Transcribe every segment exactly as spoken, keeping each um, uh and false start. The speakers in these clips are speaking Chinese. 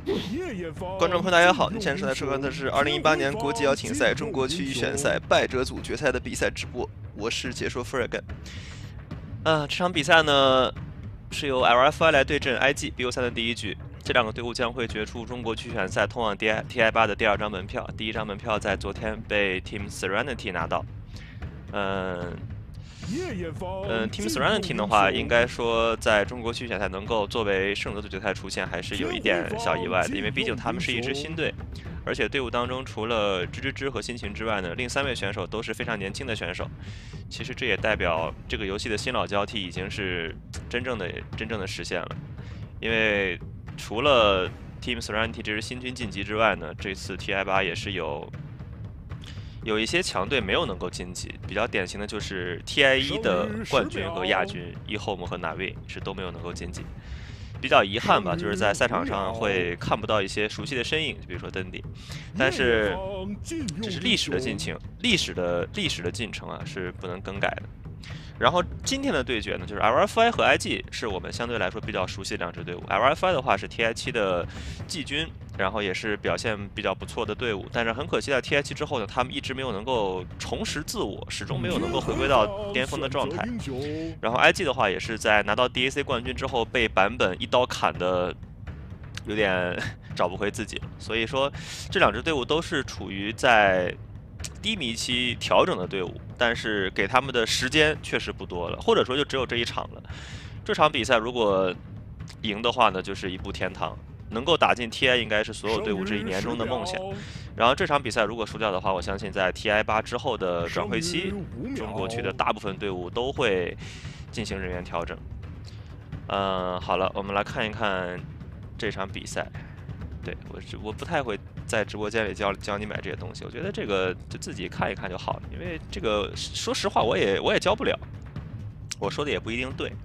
观众朋友，大家好！您现在正在收看的是二零一八年国际邀请赛中国区预选赛败者组决赛的比赛直播，我是解说 Fragan。啊，这场比赛呢是由 L F I 来对阵 I G， B O 赛的第一局。这两个队伍将会决出中国区预选赛通往 T I 八的第二张门票。第一张门票在昨天被 Team Serenity 拿到。嗯。嗯 ，Team Serenity 的话，应该说在中国区预选赛能够作为胜者组决赛出现，还是有一点小意外的，因为毕竟他们是一支新队，而且队伍当中除了芝芝芝和辛勤之外呢，另三位选手都是非常年轻的选手。其实这也代表这个游戏的新老交替已经是真正的真正的实现了，因为除了 Team Serenity 这支新军晋级之外呢，这次 T I 八也是有。有一些强队没有能够晋级，比较典型的就是 T I 一的冠军和亚军 eHome 和 Navi 是都没有能够晋级，比较遗憾吧，就是在赛场上会看不到一些熟悉的身影，比如说登迪，但是这是历史的进程，历史的历史的进程啊是不能更改的。然后今天的对决呢，就是 L F I 和 I G 是我们相对来说比较熟悉的两支队伍。L F I 的话是 T I 七的季军，然后也是表现比较不错的队伍，但是很可惜在 T I 七之后呢，他们一直没有能够重拾自我，始终没有能够回归到巅峰的状态。然后 I G 的话也是在拿到 D A C 冠军之后被版本一刀砍的有点找不回自己了，所以说这两支队伍都是处于在低迷期调整的队伍，但是给他们的时间确实不多了，或者说就只有这一场了。这场比赛如果赢的话呢，就是一步天堂，能够打进 T I 应该是所有队伍这一年中的梦想。然后这场比赛如果输掉的话，我相信在 T I 八之后的转会期，中国区的大部分队伍都会进行人员调整。嗯，好了，我们来看一看这场比赛。对我是我不太会在直播间里教教你买这些东西，我觉得这个就自己看一看就好了，因为这个说实话我也我也教不了，我说的也不一定对。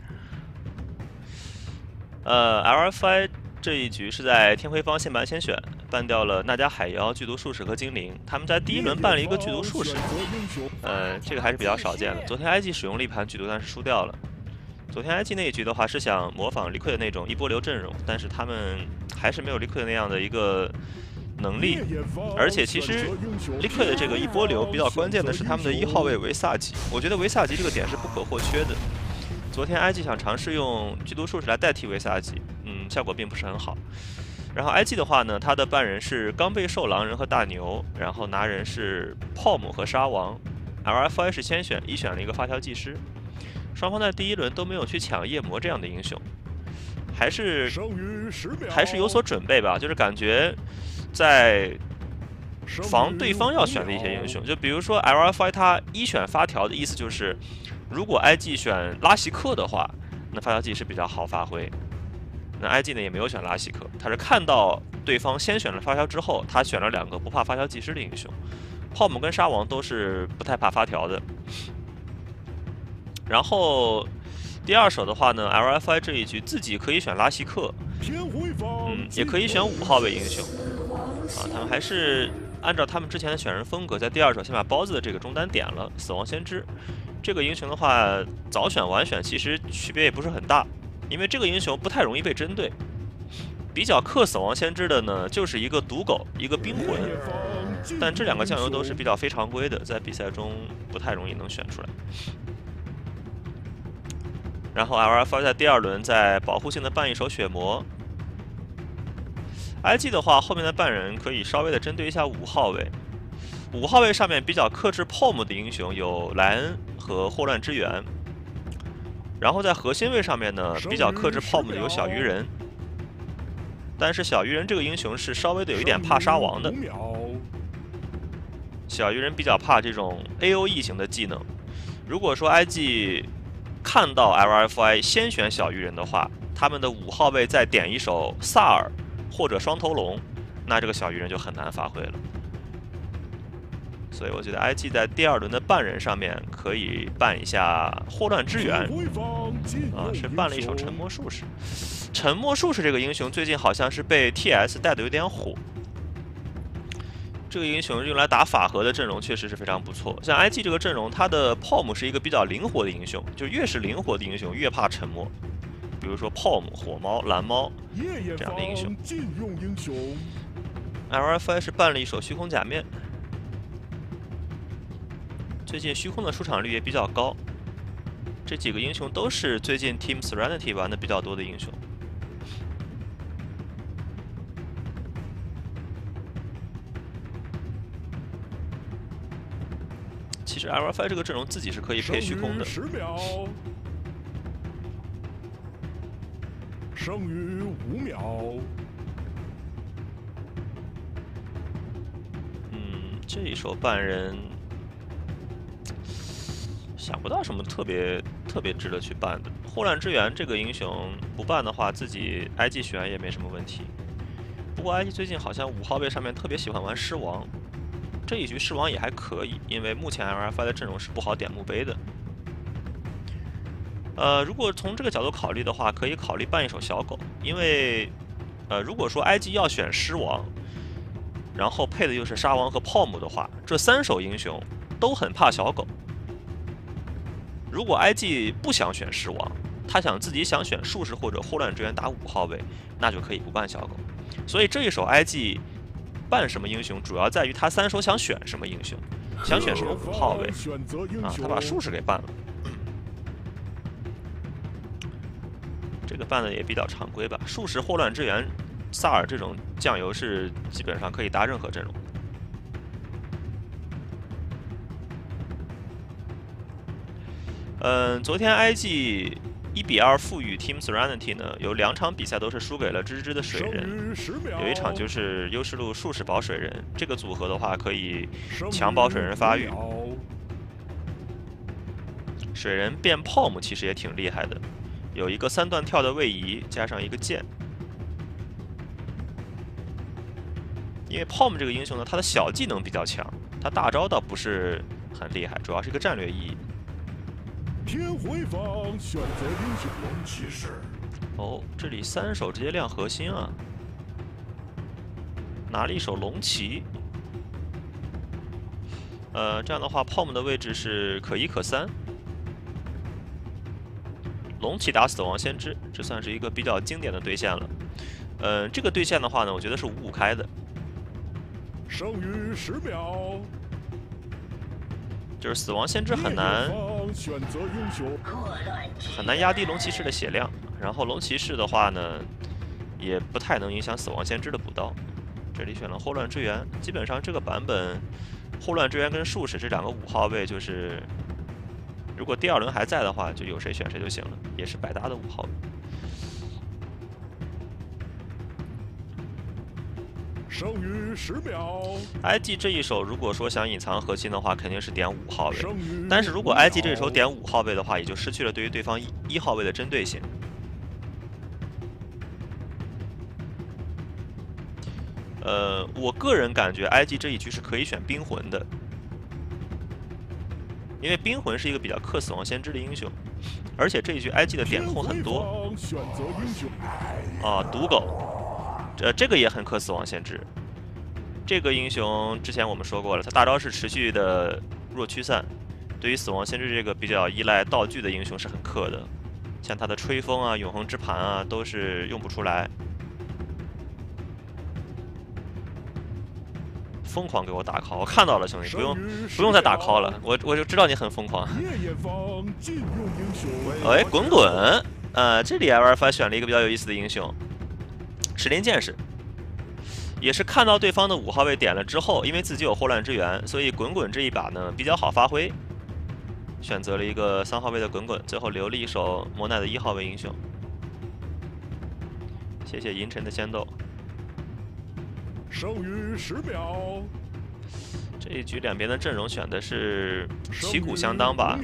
呃 ，L F I 这一局是在天辉方先盘先选，办掉了那迦海妖、剧毒术士和精灵，他们在第一轮办了一个剧毒术士，呃，这个还是比较少见的。昨天 I G 使用了一盘剧毒，但是输掉了。昨天 I G 那一局的话是想模仿Liquid的那种一波流阵容，但是他们还是没有 Liquid 那样的一个能力，而且其实 Liquid 的这个一波流比较关键的是他们的一号位维萨吉，我觉得维萨吉这个点是不可或缺的。昨天 I G 想尝试用剧毒术士来代替维萨吉，嗯，效果并不是很好。然后 I G 的话呢，他的半人是刚被兽狼人和大牛，然后拿人是 P O M 和沙王 ，L F I 是先选一选了一个发条技师。双方在第一轮都没有去抢夜魔这样的英雄，还是还是有所准备吧，就是感觉在防对方要选的一些英雄，就比如说 L F I 他一选发条的意思就是，如果 I G 选拉希克的话，那发条技是比较好发挥。那 I G 呢也没有选拉希克，他是看到对方先选了发条之后，他选了两个不怕发条技师的英雄 ，P O M 跟沙王都是不太怕发条的。然后第二手的话呢 ，L F I 这一局自己可以选拉希克，嗯，也可以选五号位英雄，啊，他们还是按照他们之前的选人风格，在第二手先把包子的这个中单点了。死亡先知这个英雄的话，早选晚选其实区别也不是很大，因为这个英雄不太容易被针对。比较克死亡先知的呢，就是一个毒狗，一个冰魂，但这两个酱油都是比较非常规的，在比赛中不太容易能选出来。然后 L F I 在第二轮在保护性的办一手血魔 ，I G 的话后面的半人可以稍微的针对一下五号位，五号位上面比较克制 P O M 的英雄有莱恩和霍乱之源，然后在核心位上面呢比较克制 P O M 的有小鱼人，但是小鱼人这个英雄是稍微的有一点怕沙王的，小鱼人比较怕这种 A O E 型的技能，如果说 I G看到 L F I 先选小鱼人的话，他们的五号位再点一手萨尔或者双头龙，那这个小鱼人就很难发挥了。所以我觉得 I G 在第二轮的半人上面可以办一下霍乱之源，啊，是办了一手沉默术士。沉默术士这个英雄最近好像是被 T S 带的有点火。这个英雄用来打法核的阵容确实是非常不错。像 I G 这个阵容，它的 P O M 是一个比较灵活的英雄，就越是灵活的英雄越怕沉默。 比如说 P O M 火猫、蓝猫这样的英雄。L F I 是办了一手虚空假面，最近虚空的出场率也比较高。这几个英雄都是最近 Team Serenity 玩的比较多的英雄。其实 L F I 这个阵容自己是可以配虚空的。 十秒，剩余五秒。 嗯，这一手半人想不到什么特别特别值得去办的。霍乱之源这个英雄不办的话，自己 I G 选也没什么问题。不过 I G 最近好像五号位上面特别喜欢玩狮王。这一局狮王也还可以，因为目前 L F I 的阵容是不好点墓碑的。呃，如果从这个角度考虑的话，可以考虑办一手小狗，因为呃，如果说 I G 要选狮王，然后配的又是沙王和 P O M 的话，这三手英雄都很怕小狗。如果 I G 不想选狮王，他想自己想选术士或者霍乱之源打五号位，那就可以不办小狗。所以这一手 I G。办什么英雄，主要在于他三手想选什么英雄，想选什么五号位啊？他把术士给办了，这个办的也比较常规吧。术士、霍乱之源、萨尔这种酱油是基本上可以搭任何阵容。嗯，昨天 I G 一比二负于 Team Serenity 呢，有两场比赛都是输给了芝芝的水人，有一场就是优势路术士保水人，这个组合的话可以强保水人发育。水人变 P O M 其实也挺厉害的，有一个三段跳的位移，加上一个剑。因为 P O M 这个英雄呢，他的小技能比较强，他大招倒不是很厉害，主要是一个战略意义。 天回坊选择英雄龙骑士。 哦，这里三手直接亮核心啊，拿了一手龙骑。呃，这样的话 ，P O M 的位置是可一可三。龙骑打死亡先知，这算是一个比较经典的对线了。呃，这个对线的话呢，我觉得是五五开的。 剩余十秒。 就是死亡先知很难很难压低龙骑士的血量，然后龙骑士的话呢，也不太能影响死亡先知的补刀。这里选了霍乱之源，基本上这个版本霍乱之源跟术士这两个五号位，就是如果第二轮还在的话，就有谁选谁就行了，也是百搭的五号位。 剩余十秒。 I G 这一手如果说想隐藏核心的话，肯定是点五号位。但是如果 I G 这一手点五号位的话，也就失去了对于对方一一号位的针对性。呃，我个人感觉 I G 这一局是可以选冰魂的，因为冰魂是一个比较克死亡先知的英雄，而且这一局 I G 的点控很多。啊，毒狗。这这个也很克死亡先知，这个英雄之前我们说过了，他大招是持续的弱驱散，对于死亡先知这个比较依赖道具的英雄是很克的，像他的吹风啊、永恒之盘啊都是用不出来。疯狂给我打 call， 我看到了兄弟，不用不用再打 call 了，我我就知道你很疯狂。哎，滚滚，呃，这里 L F I 选了一个比较有意思的英雄。石林剑士也是看到对方的五号位点了之后，因为自己有霍乱之源，所以滚滚这一把呢比较好发挥，选择了一个三号位的滚滚，最后留了一手魔奈的一号位英雄。谢谢银尘的仙豆。 剩余十秒。 这一局两边的阵容选的是旗鼓相当吧，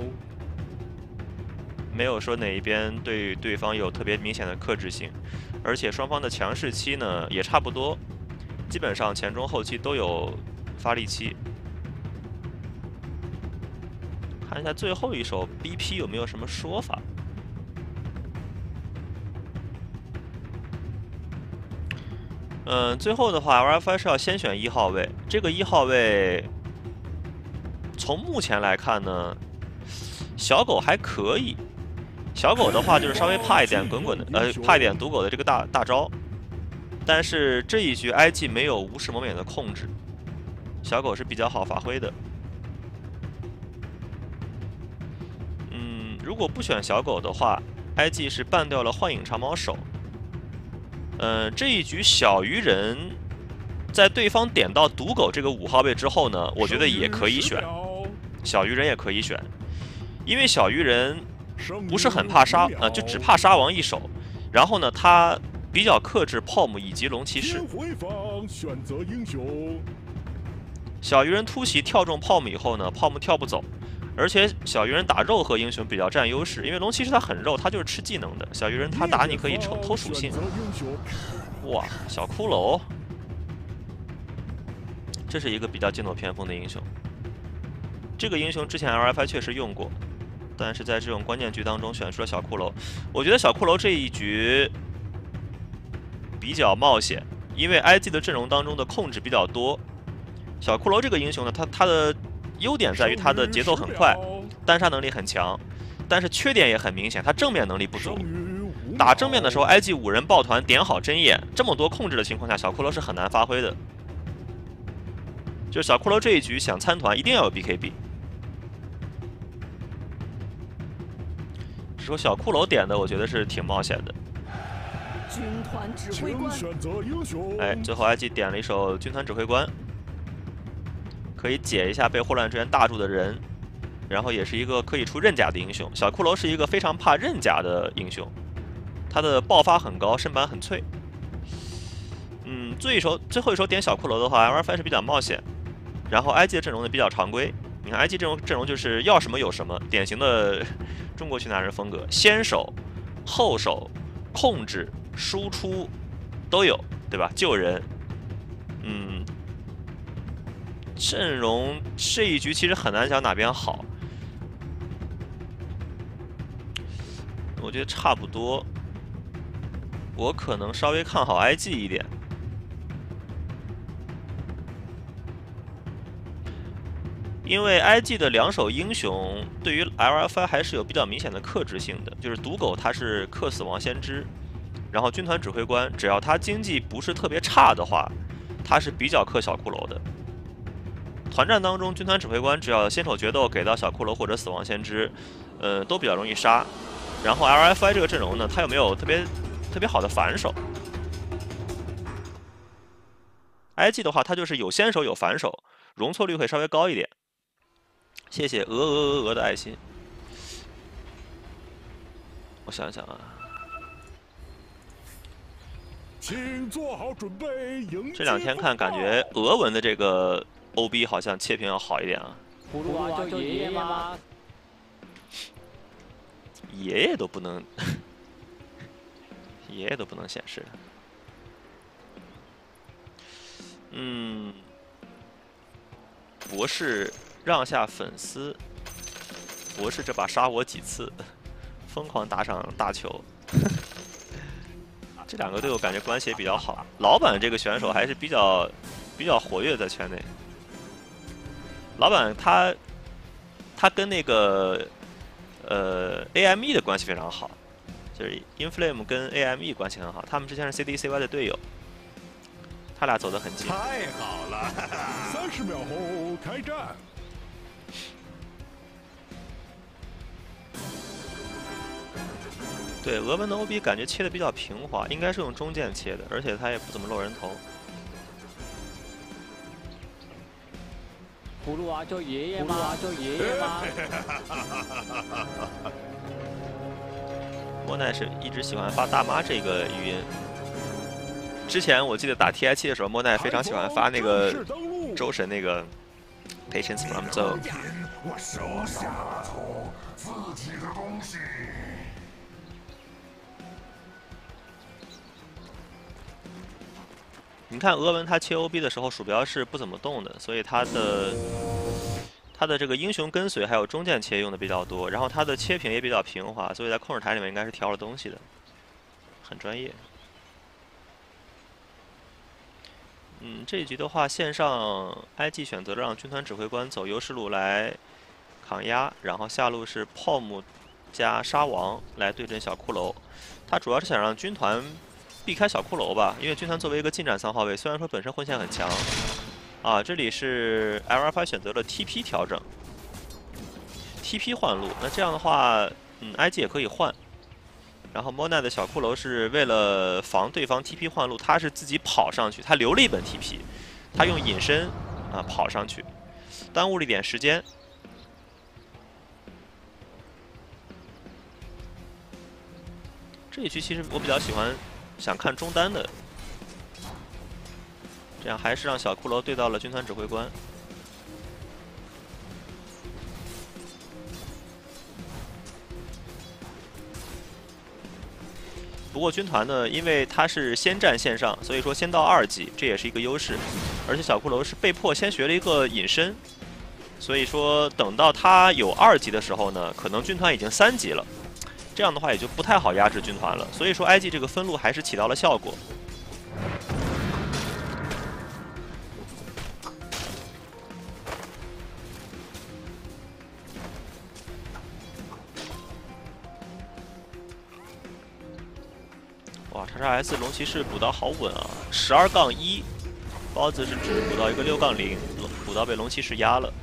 没有说哪一边对对方有特别明显的克制性。而且双方的强势期呢也差不多，基本上前中后期都有发力期。看一下最后一手 B P 有没有什么说法。嗯，最后的话 ，L F I 是要先选一号位，这个一号位从目前来看呢，小狗还可以。 小狗的话就是稍微怕一点滚滚的，呃，怕一点赌狗的这个大大招。但是这一局 I G 没有无视魔免的控制，小狗是比较好发挥的。嗯，如果不选小狗的话 ，I G 是办掉了幻影长矛手。嗯，这一局小鱼人在对方点到赌狗这个五号位之后呢，我觉得也可以选，小鱼人也可以选，因为小鱼人不是很怕杀，呃，就只怕杀王一手，然后呢，他比较克制 P O M 以及龙骑士。 选择英雄。 小鱼人突袭跳中 P O M 以后呢 ，P O M 跳不走，而且小鱼人打肉和英雄比较占优势，因为龙骑士他很肉，他就是吃技能的。小鱼人他打你可以偷偷属性。哇，小骷髅，这是一个比较剑走偏锋的英雄。这个英雄之前 L F I 确实用过，但是在这种关键局当中选出了小骷髅。我觉得小骷髅这一局比较冒险，因为 I G 的阵容当中的控制比较多。小骷髅这个英雄呢，他他的优点在于他的节奏很快，单杀能力很强，但是缺点也很明显，他正面能力不足。打正面的时候 ，I G 五人抱团点好针眼，这么多控制的情况下，小骷髅是很难发挥的。就是小骷髅这一局想参团，一定要有 B K B。只说小骷髅点的，我觉得是挺冒险的。 军团指挥官选择英雄。 哎，最后 I G 点了一首军团指挥官。可以解一下被霍乱之源大住的人，然后也是一个可以出刃甲的英雄。小骷髅是一个非常怕刃甲的英雄，他的爆发很高，身板很脆。嗯，最一手最后一手点小骷髅的话 ，L F I 是比较冒险，然后 I G 的阵容呢比较常规。你看 I G 阵容阵容就是要什么有什么，典型的中国去拿人风格，先手、后手、控制、输出都有，对吧？救人，嗯。阵容这一局其实很难讲哪边好，我觉得差不多。我可能稍微看好 I G 一点，因为 I G 的两手英雄对于 L F I 还是有比较明显的克制性的，就是赌狗他是克死亡先知，然后军团指挥官只要他经济不是特别差的话，他是比较克小骷髅的。团战当中，军团指挥官只要先手决斗给到小骷髅或者死亡先知，呃，都比较容易杀。然后 L F I 这个阵容呢，它又没有特别特别好的反手。I G 的话，它就是有先手有反手，容错率会稍微高一点。谢谢鹅鹅鹅鹅的爱心。我想想啊， 请做好准备迎接。 这两天看感觉俄文的这个 O B 好像切屏要好一点啊。 葫芦娃叫爷爷吗？ 爷爷都不能，爷爷都不能显示。嗯，博士让下粉丝，博士这把杀我几次，疯狂打赏大球。这两个队伍感觉关系也比较好。老板这个选手还是比较比较活跃在圈内。老板他他跟那个呃 A M E 的关系非常好，就是 Inflame 跟 A M E 关系很好，他们之前是 C D C Y 的队友，他俩走得很近。 太好了！三十秒后开战。 对，俄文的 O B 感觉切的比较平滑，应该是用中剑切的，而且他也不怎么露人头。 葫芦娃叫爷爷吗？葫芦娃叫爷爷吗？ 莫奈是一直喜欢发大妈这个语音。之前我记得打 T I 七的时候，莫奈非常喜欢发那个周神那个 Patience from Zone。 我手下头自己的东西。 你看俄文他切 O B 的时候，鼠标是不怎么动的，所以他的他的这个英雄跟随还有中剑切用的比较多，然后他的切屏也比较平滑，所以在控制台里面应该是调了东西的，很专业。嗯，这一局的话，线上 I G 选择了让军团指挥官走优势路来扛压，然后下路是 P O M 加沙王来对阵小骷髅。他主要是想让军团避开小骷髅吧，因为军团作为一个近战三号位，虽然说本身混线很强，啊，这里是 L F I 选择了 T P 调整 ，T P 换路。那这样的话，嗯 ，I G 也可以换。然后 Mona 的小骷髅是为了防对方 T P 换路，他是自己跑上去，他留了一本 T P， 他用隐身啊跑上去，耽误了一点时间。 这一局其实我比较喜欢，想看中单的，这样还是让小骷髅对到了军团指挥官。不过军团呢，因为他是先占线上，所以说先到二级，这也是一个优势。而且小骷髅是被迫先学了一个隐身，所以说等到他有二级的时候呢，可能军团已经三级了。 这样的话也就不太好压制军团了，所以说 I G 这个分路还是起到了效果。哇，叉叉 S 龙骑士补刀好稳啊，十二杠一，包子是只补到一个六杠零，补刀被龙骑士压了。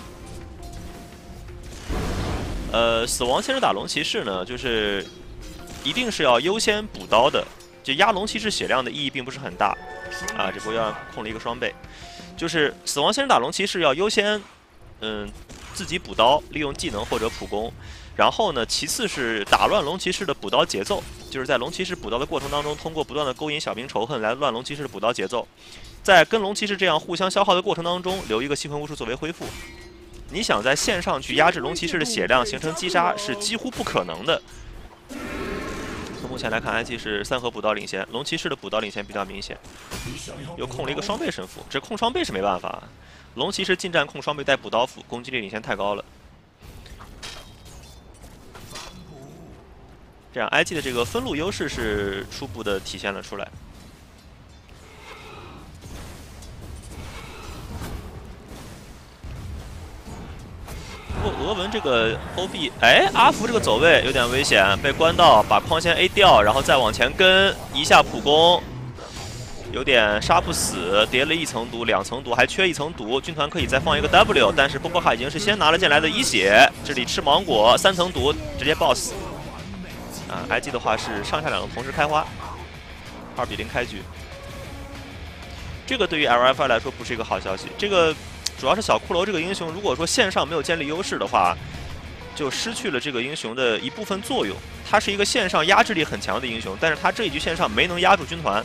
呃，死亡先是打龙骑士呢，就是一定是要优先补刀的。就压龙骑士血量的意义并不是很大啊，这波要控了一个双倍，就是死亡先是打龙骑士要优先，嗯，自己补刀，利用技能或者普攻。然后呢，其次是打乱龙骑士的补刀节奏，就是在龙骑士补刀的过程当中，通过不断的勾引小兵仇恨来乱龙骑士的补刀节奏，在跟龙骑士这样互相消耗的过程当中，留一个星魂巫术作为恢复。 你想在线上去压制龙骑士的血量，形成击杀是几乎不可能的。从目前来看 ，I G 是三盒补刀领先，龙骑士的补刀领先比较明显，又控了一个双倍胜负。这控双倍是没办法，龙骑士近战控双倍带补刀斧，攻击力领先太高了。这样 I G 的这个分路优势是初步的体现了出来。 不过俄文这个 O B， 哎，阿福这个走位有点危险，被关到，把框线 A 掉，然后再往前跟一下普攻，有点杀不死，叠了一层毒，两层毒，还缺一层毒，军团可以再放一个 W， 但是波波卡已经是先拿了进来的一血，这里吃芒果，三层毒直接爆死。啊 ，I G 的话是上下两个同时开花，二比零开局。这个对于 L F I 来说不是一个好消息，这个。 主要是小骷髅这个英雄，如果说线上没有建立优势的话，就失去了这个英雄的一部分作用。他是一个线上压制力很强的英雄，但是他这一局线上没能压住军团。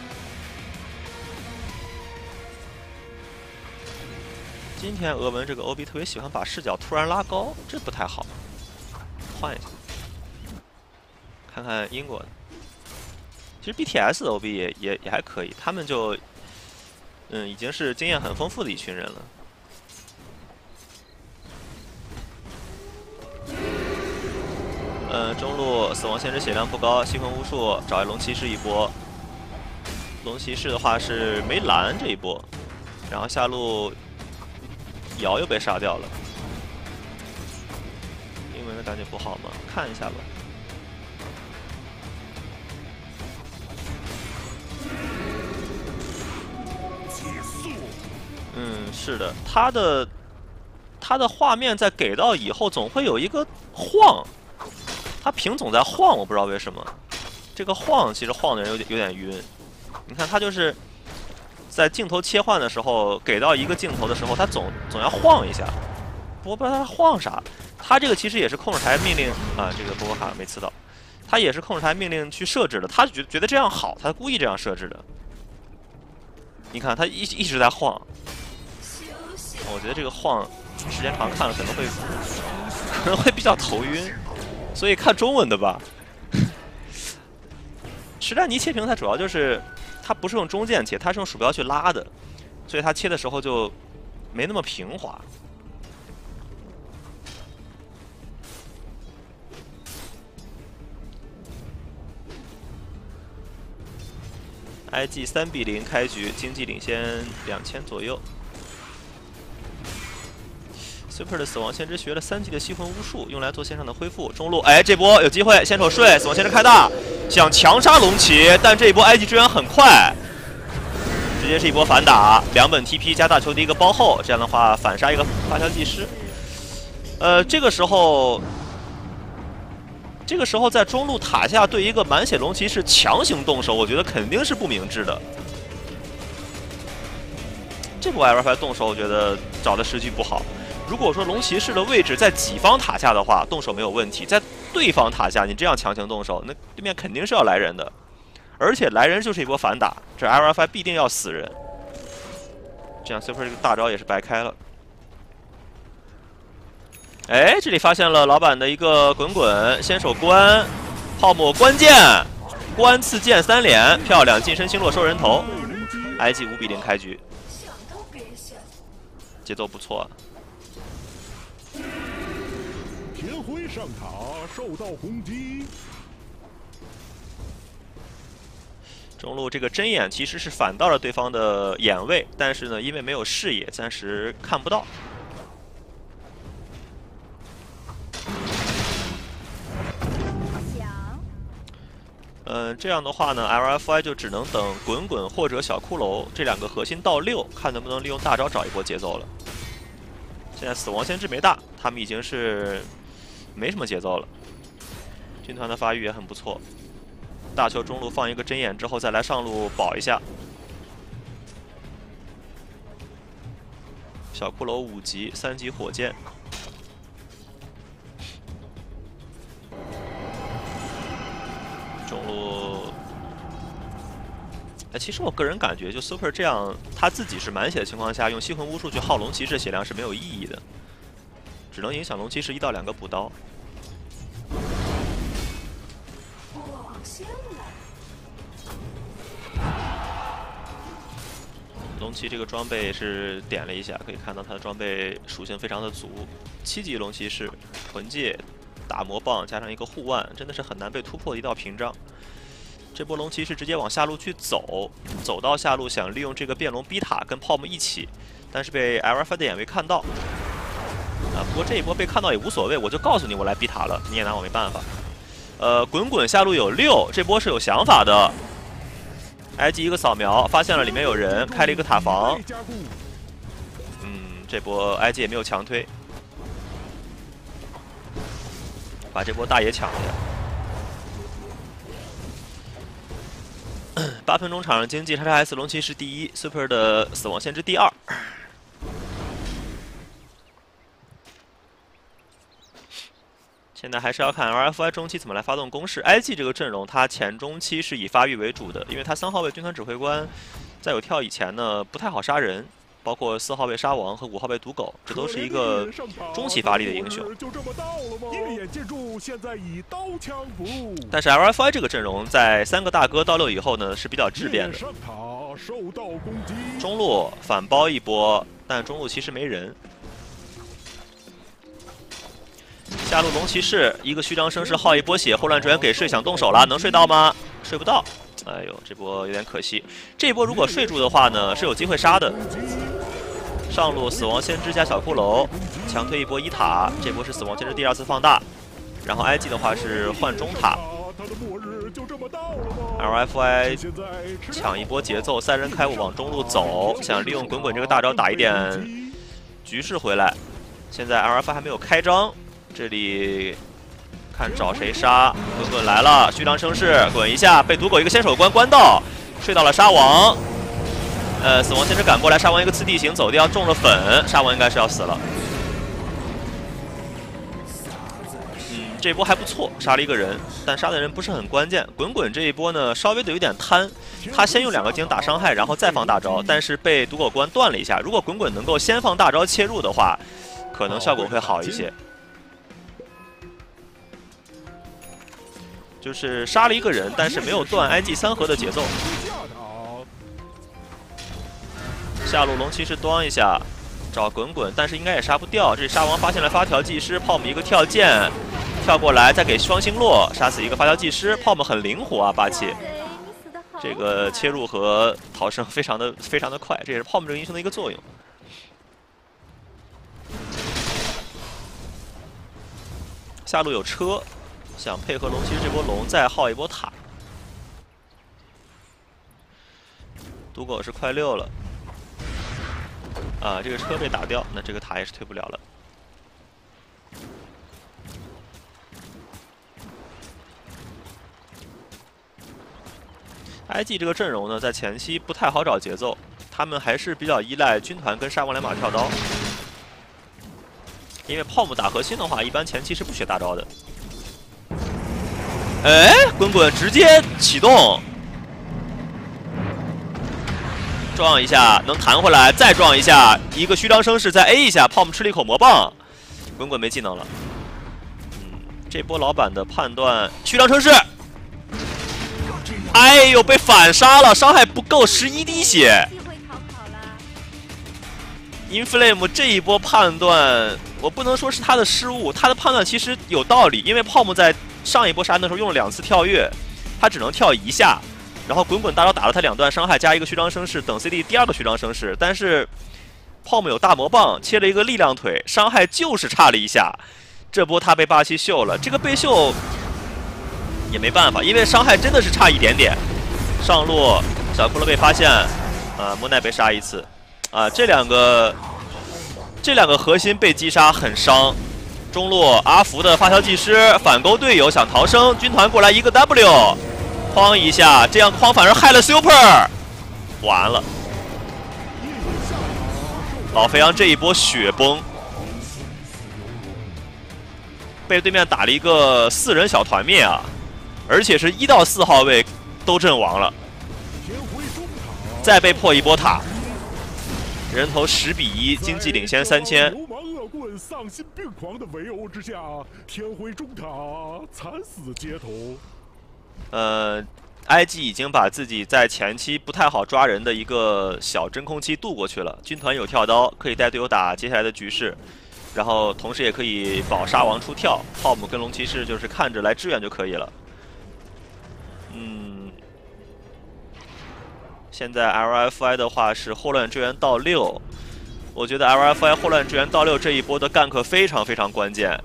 今天俄文这个 O B 特别喜欢把视角突然拉高，这不太好。换一下，看看英国的。其实 B T S 的 O B 也也也还可以，他们就嗯已经是经验很丰富的一群人了。 嗯，中路死亡限制血量不高，星魂巫术找龙骑士一波。龙骑士的话是没蓝这一波，然后下路瑶又被杀掉了。英文的感觉不好吗？看一下吧。嗯，是的，他的他的画面在给到以后总会有一个晃。 他屏总在晃，我不知道为什么。这个晃其实晃的人有点有点晕。你看他就是在镜头切换的时候，给到一个镜头的时候，他总总要晃一下。我不知道他晃啥。他这个其实也是控制台命令啊，这个波波卡没刺到，他也是控制台命令去设置的。他觉觉得这样好，他故意这样设置的。你看他一一直在晃。我觉得这个晃时间长看了可能会可能会比较头晕。 所以看中文的吧。实战尼切屏它主要就是它不是用中键切，它是用鼠标去拉的，所以它切的时候就没那么平滑。I G 三比零开局，经济领先两千左右。 Super 的死亡先知学了三级的吸魂巫术，用来做线上的恢复。中路，哎，这波有机会，先手睡，死亡先知开大，想强杀龙骑，但这一波埃及支援很快，直接是一波反打，两本 T P 加大球的一个包后，这样的话反杀一个发条技师。呃，这个时候，这个时候在中路塔下对一个满血龙骑士强行动手，我觉得肯定是不明智的。这波 L F I 动手，我觉得找的时机不好。如果说龙骑士的位置在己方塔下的话，动手没有问题；在对方塔下，你这样强行动手，那对面肯定是要来人的，而且来人就是一波反打，这 L F I 必定要死人。这样 Super 这个大招也是白开了。哎，这里发现了老板的一个滚滚，先手关，泡沫关键，关刺剑三连，漂亮，近身星落收人头 ，I G 五比零开局，节奏不错。 天辉上塔受到攻击。 中路这个针眼其实是反到了对方的眼位，但是呢，因为没有视野，暂时看不到。嗯、呃，这样的话呢 ，L F I 就只能等滚滚或者小骷髅这两个核心到六，看能不能利用大招找一波节奏了。现在死亡先知没大，他们已经是没什么节奏了。军团的发育也很不错，大球中路放一个针眼之后，再来上路保一下。小骷髅五级，三级火箭。中路，哎，其实我个人感觉，就 Super 这样，他自己是满血的情况下，用吸魂巫术去耗龙骑士血量是没有意义的，只能影响龙骑士一到两个补刀。龙骑这个装备是点了一下，可以看到它的装备属性非常的足，七级龙骑士，魂戒。大魔棒加上一个护腕，真的是很难被突破的一道屏障。这波龙骑士直接往下路去走，走到下路想利用这个变龙逼塔跟炮木一起，但是被 L F I 的眼位看到。啊，不过这一波被看到也无所谓，我就告诉你我来逼塔了，你也拿我没办法。呃，滚滚下路有六，这波是有想法的。I G 一个扫描，发现了里面有人，开了一个塔防。嗯，这波 I G 也没有强推。把这波大爷抢下。八分钟场上经济，叉叉 S 龙骑士第一 ，Super 的死亡先知第二。现在还是要看 L F I 中期怎么来发动攻势。I G 这个阵容，它前中期是以发育为主的，因为它三号位军团指挥官在有跳以前呢不太好杀人。包括四号位沙王和五号位毒狗，这都是一个中期发力的英雄。 一眼见住，现在以刀枪不入。 但是 L F I 这个阵容在三个大哥到六以后呢是比较质变的。中路反包一波，但中路其实没人。下路龙骑士一个虚张声势耗一波血，混乱之源给睡，想动手了，能睡到吗？睡不到。哎呦，这波有点可惜。这一波如果睡住的话呢，是有机会杀的。上路死亡先知加小骷髅，强推一波一塔，这波是死亡先知第二次放大。然后 I G 的话是换中塔 ，L F I 抢一波节奏，三人开五往中路走，想利用滚滚这个大招打一点局势回来。现在 L F I 还没有开张，这里。看找谁杀，滚滚来了，虚张声势，滚一下，被毒狗一个先手关关到，睡到了沙王，呃，死亡先知赶过来，沙王一个次地形走掉，中了粉，沙王应该是要死了。嗯，这一波还不错，杀了一个人，但杀的人不是很关键。滚滚这一波呢，稍微的有点贪，他先用两个精打伤害，然后再放大招，但是被毒狗关断了一下。如果滚滚能够先放大招切入的话，可能效果会好一些。就是杀了一个人，但是没有断 I G 三合的节奏。下路龙骑士端一下，找滚滚，但是应该也杀不掉。这里沙王发现了发条技师，炮姆一个跳剑，跳过来再给双星落，杀死一个发条技师。炮姆很灵活啊，霸气。这个切入和逃生非常的非常的快，这也是炮姆这个英雄的一个作用。 下路有车，想配合龙骑士这波龙再耗一波塔。赌狗是快六了，啊，这个车被打掉，那这个塔也是退不了了。 I G 这个阵容呢，在前期不太好找节奏，他们还是比较依赖军团跟沙王两马跳刀。因为炮木打核心的话，一般前期是不学大招的。哎，滚滚直接启动，撞一下能弹回来，再撞一下，一个虚张声势，再 A 一下，炮木吃了一口魔棒，滚滚没技能了。嗯，这波老板的判断，虚张声势。 哎呦，被反杀了，伤害不够，十一滴血。Inflame 这一波判断，我不能说是他的失误，他的判断其实有道理，因为炮木在上一波杀人的时候用了两次跳跃，他只能跳一下，然后滚滚大招打了他两段伤害，加一个虚张声势，等 C D 第二个虚张声势，但是炮木有大魔棒，切了一个力量腿，伤害就是差了一下，这波他被霸气秀了，这个被秀。 也没办法，因为伤害真的是差一点点。上路小骷髅被发现，啊，木奈被杀一次，啊，这两个这两个核心被击杀很伤。中路阿福的发条技师反勾队友想逃生，军团过来一个 W， 哐一下，这样哐反而害了 Super， 完了。老肥羊这一波雪崩，被对面打了一个四人小团灭啊！ 而且是一到四号位都阵亡了，再被破一波塔，人头十比一，经济领先三千。 流氓恶棍丧心病狂的围殴之下，天辉中塔惨死街头。 呃 ，I G 已经把自己在前期不太好抓人的一个小真空期度过去了。军团有跳刀，可以带队友打接下来的局势，然后同时也可以保沙王出跳，炮姆跟龙骑士就是看着来支援就可以了。 嗯，现在 L F I 的话是霍乱支援到六，我觉得 L F I 霍乱支援到六这一波的 gank 非常非常关键。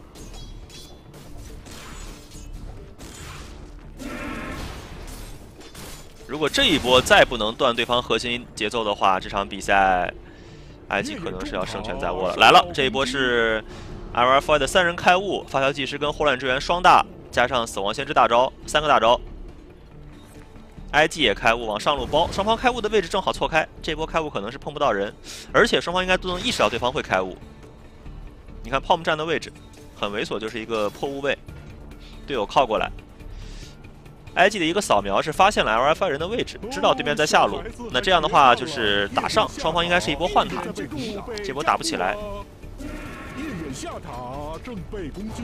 如果这一波再不能断对方核心节奏的话，这场比赛 I G 可能是要胜券在握了。来了，这一波是 L F I 的三人开悟，发条技师跟霍乱支援双大，加上死亡先知大招，三个大招。 I G 也开悟，往上路包，双方开悟的位置正好错开，这波开悟可能是碰不到人，而且双方应该都能意识到对方会开悟。你看炮木站的位置很猥琐，就是一个破屋位，队友靠过来 ，I G 的一个扫描是发现了 L F I 人的位置，知道对面在下路，那这样的话就是打上，双方应该是一波换塔，这波打不起来。 夜远下塔正被攻击。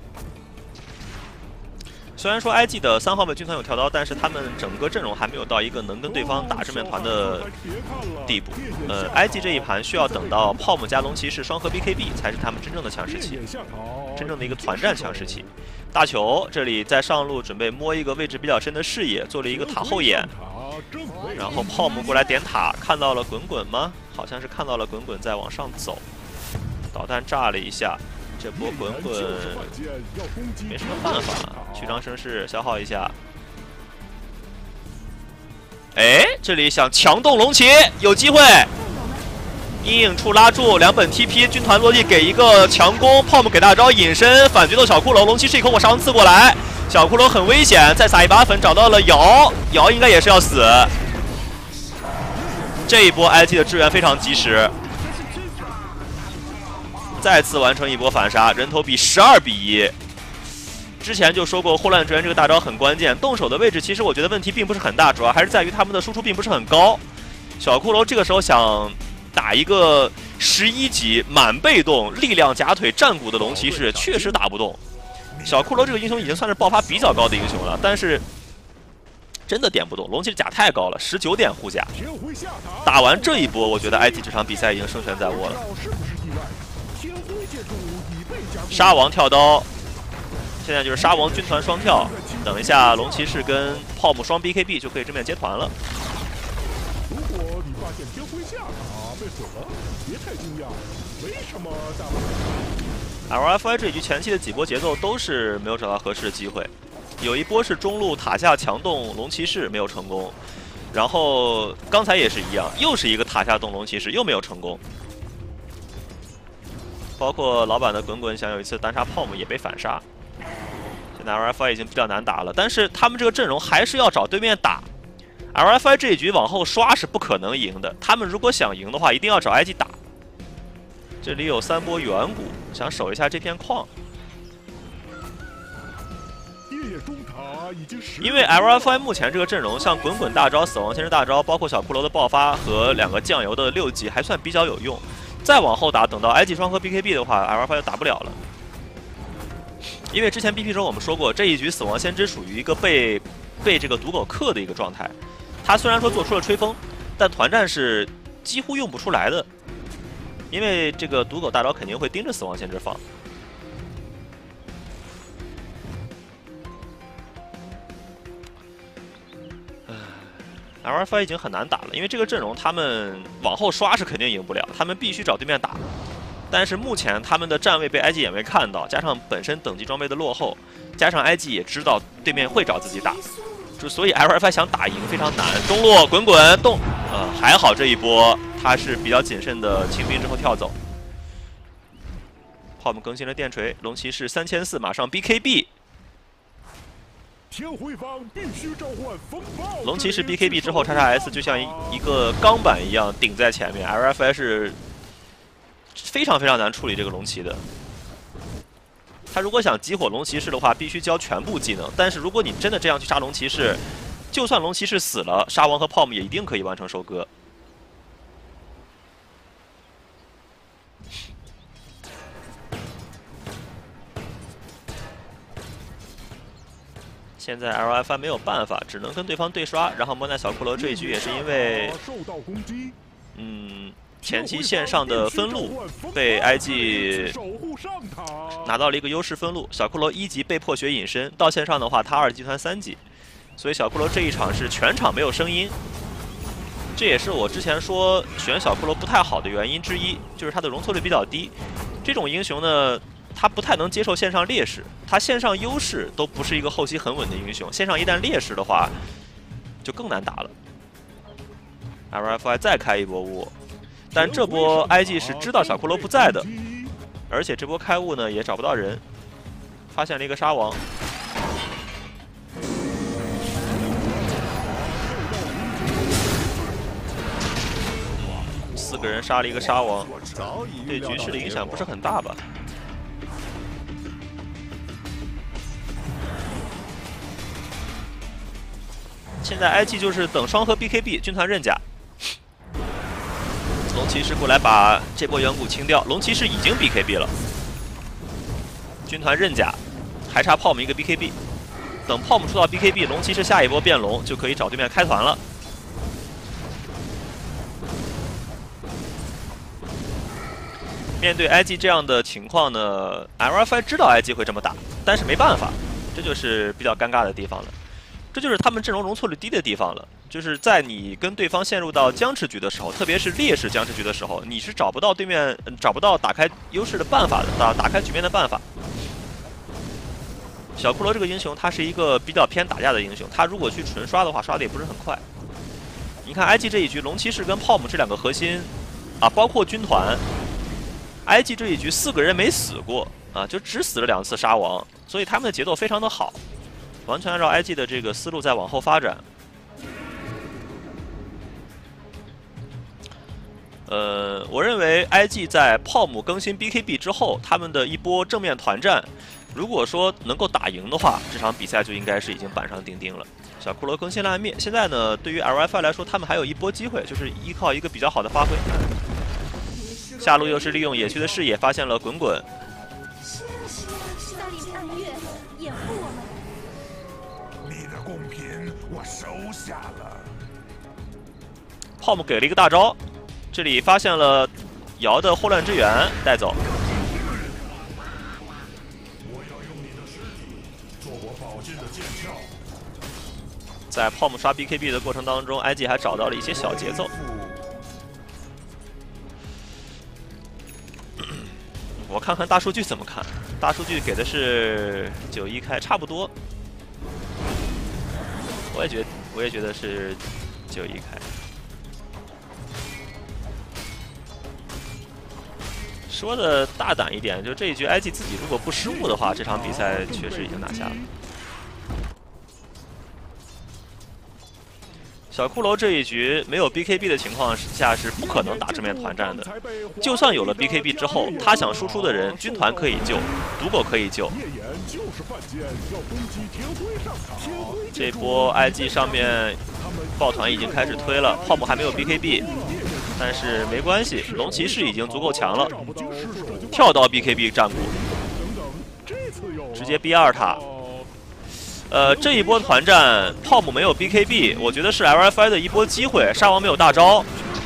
虽然说 I G 的三号位军团有跳刀，但是他们整个阵容还没有到一个能跟对方打正面团的地步。呃 ，I G 这一盘需要等到炮木加龙骑士双核 B K B 才是他们真正的强势期，真正的一个团战强势期。大球这里在上路准备摸一个位置比较深的视野，做了一个塔后眼，然后炮木过来点塔，看到了滚滚吗？好像是看到了滚滚在往上走，导弹炸了一下。 这波滚滚没什么办法，虚张声势消耗一下。哎，这里想强动龙骑，有机会。阴影处拉住，两本 T P， 军团落地给一个强攻，炮木给大招隐身，反决斗小骷髅，龙骑士一口火伤刺过来，小骷髅很危险，再撒一把粉找到了瑶，瑶应该也是要死。这一波 I G 的支援非常及时。 再次完成一波反杀，人头比十二比一。之前就说过，霍乱支援这个大招很关键，动手的位置其实我觉得问题并不是很大，主要还是在于他们的输出并不是很高。小骷髅这个时候想打一个十一级满被动、力量夹腿战鼓的龙骑士，确实打不动。小骷髅这个英雄已经算是爆发比较高的英雄了，但是真的点不动，龙骑士甲太高了，十九点护甲。打完这一波，我觉得 I G 这场比赛已经胜券在握了。 沙王跳刀，现在就是沙王军团双跳。等一下，龙骑士跟炮木双 B K B 就可以正面接团了。 如果你发现天辉下塔被毁了，别太惊讶，为什么大不了？ L F I 这一局前期的几波节奏都是没有找到合适的机会，有一波是中路塔下强动龙骑士没有成功，然后刚才也是一样，又是一个塔下动龙骑士又没有成功。包括老板的滚滚想有一次单杀泡沫也被反杀。现在 L F I 已经比较难打了，但是他们这个阵容还是要找对面打。L F I 这一局往后刷是不可能赢的，他们如果想赢的话，一定要找 I G 打。这里有三波远古，想守一下这片矿。 夜中塔已经因为 L F I 目前这个阵容，像滚滚大招、死亡先知大招，包括小骷髅的爆发和两个酱油的六级，还算比较有用。再往后打，等到 I G 双核 B K B 的话 ，L F I 就打不了了。因为之前 B P 中我们说过，这一局死亡先知属于一个被被这个毒狗克的一个状态。他虽然说做出了吹风，但团战是几乎用不出来的，因为这个毒狗大招肯定会盯着死亡先知放。L F I 已经很难打了，因为这个阵容他们往后刷是肯定赢不了，他们必须找对面打。但是目前他们的站位被 I G 也没看到，加上本身等级装备的落后，加上 I G 也知道对面会找自己打，就所以 L F I 想打赢非常难。中路滚滚动，呃，还好这一波他是比较谨慎的清兵之后跳走。泡沫更新了电锤，龙骑士三千四马上 B K B。 天回坊必须召唤风暴。 龙骑士 B K B 之后，叉叉 S 就像一一个钢板一样顶在前面 ，L F I 是非常非常难处理这个龙骑的。他如果想激活龙骑士的话，必须交全部技能。但是如果你真的这样去杀龙骑士，就算龙骑士死了，沙王和泡沫也一定可以完成收割。现在 L F I 没有办法，只能跟对方对刷。然后莫奈小骷髅这一局也是因为，嗯，前期线上的分路被 I G 拿到了一个优势分路。小骷髅一级被迫学隐身，到线上的话他二级团三级，所以小骷髅这一场是全场没有声音。这也是我之前说选小骷髅不太好的原因之一，就是他的容错率比较低。这种英雄呢，他不太能接受线上劣势，他线上优势都不是一个后期很稳的英雄，线上一旦劣势的话，就更难打了。L F I 再开一波雾，但这波 I G 是知道小骷髅不在的，而且这波开雾呢也找不到人，发现了一个沙王。四个人杀了一个沙王，对局势的影响不是很大吧？现在 I G 就是等双核 B K B 军团认甲，龙骑士过来把这波远古清掉。龙骑士已经 B K B 了，军团认甲，还差泡沫一个 B K B。等泡沫出到 B K B， 龙骑士下一波变龙就可以找对面开团了。面对 I G 这样的情况呢 ，L F I 知道 I G 会这么打，但是没办法，这就是比较尴尬的地方了。这就是他们阵容容错率低的地方了，就是在你跟对方陷入到僵持局的时候，特别是劣势僵持局的时候，你是找不到对面找不到打开优势的办法的，打打开局面的办法。小骷髅这个英雄，他是一个比较偏打架的英雄，他如果去纯刷的话，刷的也不是很快。你看 I G 这一局，龙骑士跟泡沫这两个核心啊，包括军团 ，I G 这一局四个人没死过啊，就只死了两次沙王，所以他们的节奏非常的好。完全按照 I G 的这个思路在往后发展。呃，我认为 I G 在泡沫更新 B K B 之后，他们的一波正面团战，如果说能够打赢的话，这场比赛就应该是已经板上钉钉了。小骷髅更新了暗灭，现在呢，对于 L F I 来说，他们还有一波机会，就是依靠一个比较好的发挥。下路又是利用野区的视野发现了滚滚。 我收下了。 泡沫给了一个大招，这里发现了瑶的祸乱之源，带走。 我要用你的尸体做我宝剑的剑鞘。 在泡沫刷 B K B 的过程当中 ，I G 还找到了一些小节奏。 我看看大数据怎么看，大数据给的是九一开，差不多。我也觉得，我也觉得是九一开。说的大胆一点，就这一局 I G 自己如果不失误的话，这场比赛确实已经拿下了。小骷髅这一局没有 B K B 的情况下是不可能打正面团战的。就算有了 B K B 之后，他想输出的人，军团可以救，毒狗可以救。这波 I G 上面抱团已经开始推了，泡沫还没有 B K B， 但是没关系，龙骑士已经足够强了。跳刀 B K B 战鼓，直接逼二塔。呃，这一波团战，泡沫没有 B K B， 我觉得是 L F I 的一波机会。沙王没有大招，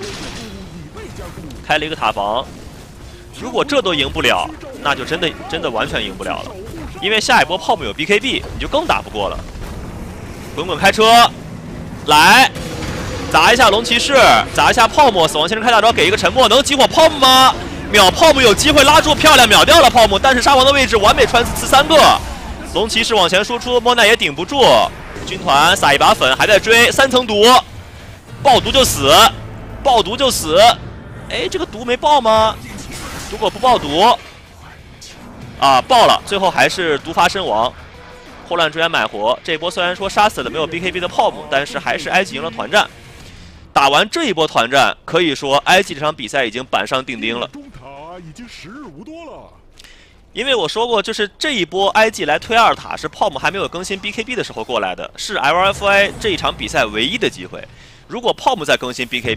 开了一个塔防。如果这都赢不了，那就真的真的完全赢不了了。因为下一波泡沫有 B K B， 你就更打不过了。滚滚开车，来砸一下龙骑士，砸一下泡沫。死亡先生开大招，给一个沉默，能激活泡沫吗？秒泡沫有机会拉住，漂亮，秒掉了泡沫。但是沙王的位置完美穿刺三个。龙骑士往前输出，莫奈也顶不住，军团撒一把粉，还在追，三层毒，爆毒就死，爆毒就死。哎，这个毒没爆吗？毒狗不爆毒，啊，爆了，最后还是毒发身亡。霍乱之源买活，这波虽然说杀死了没有 B K B 的泡沫，但是还是 I G 赢了团战。打完这一波团战，可以说 I G 这场比赛已经板上钉钉了。 中塔已经时日无多了。 因为我说过，就是这一波 I G 来推二塔是泡沫还没有更新 B K B 的时候过来的，是 L F I 这一场比赛唯一的机会。如果泡沫再更新 B K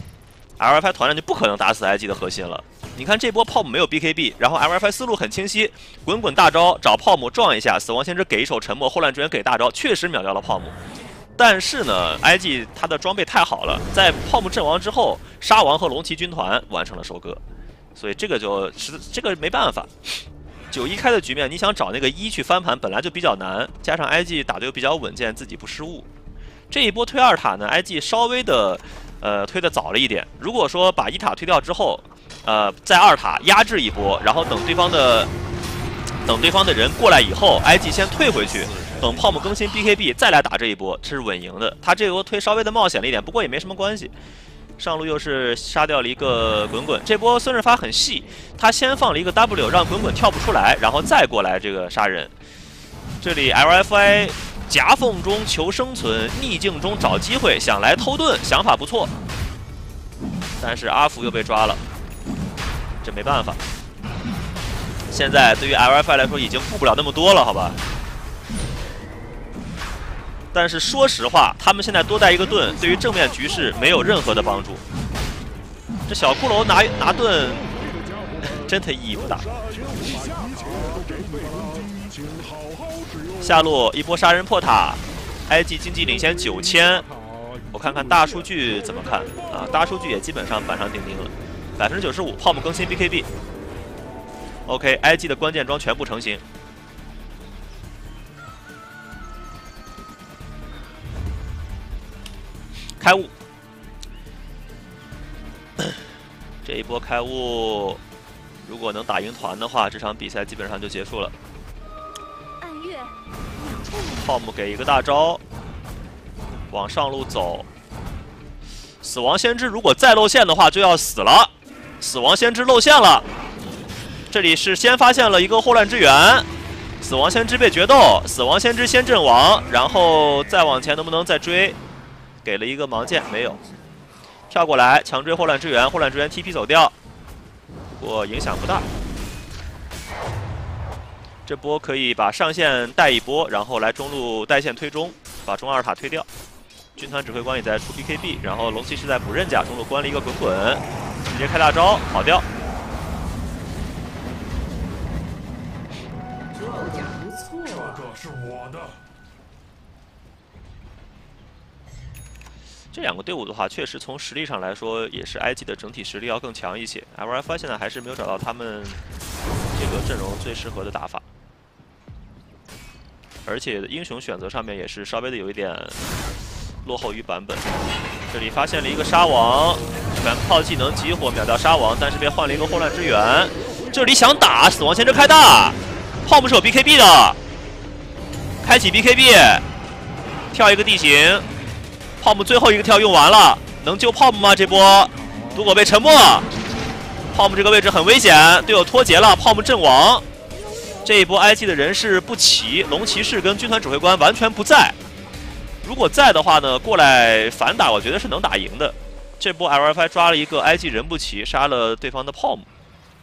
B，L F I 团战就不可能打死 I G 的核心了。你看这波泡沫没有 B K B， 然后 L F I 思路很清晰，滚滚大招找泡沫撞一下，死亡先知给一手沉默，后乱之源给大招，确实秒掉了泡沫。但是呢 ，I G 它的装备太好了，在泡沫阵亡之后，沙王和龙骑军团完成了收割，所以这个就是这个没办法。九一开的局面，你想找那个一去翻盘，本来就比较难，加上 I G 打得又比较稳健，自己不失误。这一波推二塔呢 ，I G 稍微的，呃，推的早了一点。如果说把一塔推掉之后，呃，在二塔压制一波，然后等对方的，等对方的人过来以后 ，I G 先退回去，等泡沫更新 B K B 再来打这一波，这是稳赢的。他这波推稍微的冒险了一点，不过也没什么关系。上路又是杀掉了一个滚滚，这波孙日发很细，他先放了一个 W 让滚滚跳不出来，然后再过来这个杀人。这里 L F I 夹缝中求生存，逆境中找机会，想来偷盾，想法不错。但是阿福又被抓了，这没办法。现在对于 L F I 来说已经顾不了那么多了，好吧？但是说实话，他们现在多带一个盾，对于正面局势没有任何的帮助。这小骷髅拿拿盾，真的意义不大。下路一波杀人破塔 ，I G 经济领先九千。我看看大数据怎么看啊？大数据也基本上板上钉钉了，百分之九十五，泡沫更新 B K B。OK，I G 的关键装全部成型。开悟，这一波开悟，如果能打赢团的话，这场比赛基本上就结束了。 暗月， 泡沫给一个大招，往上路走。死亡先知如果再露馅的话，就要死了。死亡先知露馅了，这里是先发现了一个霍乱之源，死亡先知被决斗，死亡先知先阵亡，然后再往前能不能再追？给了一个盲剑，没有跳过来强追霍乱之源，霍乱之源 T P 走掉，不过影响不大。这波可以把上线带一波，然后来中路带线推中，把中二塔推掉。军团指挥官也在出 B K B， 然后龙骑士在补刃甲，中路关了一个滚滚，直接开大招跑掉。 这甲不错， 这个是我的。 这两个队伍的话，确实从实力上来说，也是 I G 的整体实力要更强一些。L F I 现在还是没有找到他们这个阵容最适合的打法，而且英雄选择上面也是稍微的有一点落后于版本。这里发现了一个沙王，全炮技能激活秒掉沙王，但是被换了一个霍乱之源。 这里想打死亡先知开大，泡沫是有 B K B 的，开启 B K B， 跳一个地形，泡沫最后一个跳用完了，能救泡沫吗？这波毒狗被沉默，泡沫这个位置很危险，队友脱节了，泡沫阵亡。这一波 I G 的人士不齐，龙骑士跟军团指挥官完全不在。如果在的话呢，过来反打，我觉得是能打赢的。这波 L F I 抓了一个 I G 人不齐，杀了对方的泡沫。